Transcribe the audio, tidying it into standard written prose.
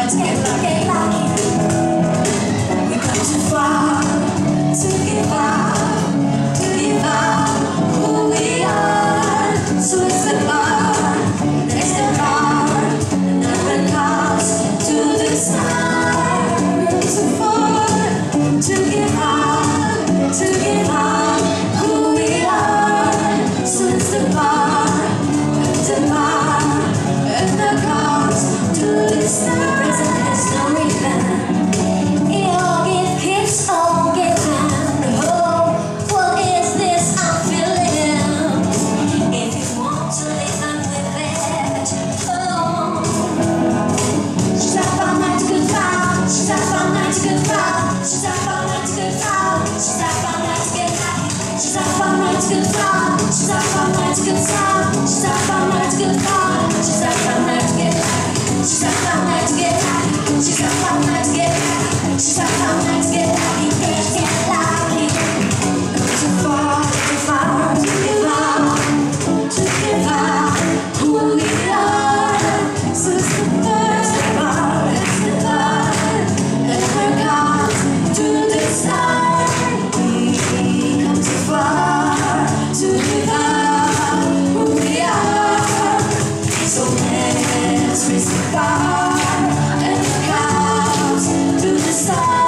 let's get lucky. We've come too far to give up who we are. So it's the bar, next the bar, another comes to the start. We've come too far to give up who we are. So it's the bar, and the comes to the start. Present has no reason. It all keeps on giving. Oh, what is this I'm feeling? If you want to listen with it, oh. She's up all night to good vibe. She's up all night to good vibe. She's up all night to good vibe. She's up all night to get happy. She's up all night to good vibe. She's up all night to good vibe. She's up all night to good vibe. She's up all night to get happy. She's up all night to get happy. She's up all night to get happy. She's up all night to get happy. Let's get lucky. Come too far to give up who we are. So it's the first bar, it's the third, and we're gone to the start. We come too far to give up who we are. So let's raise the bar and the cows to the start.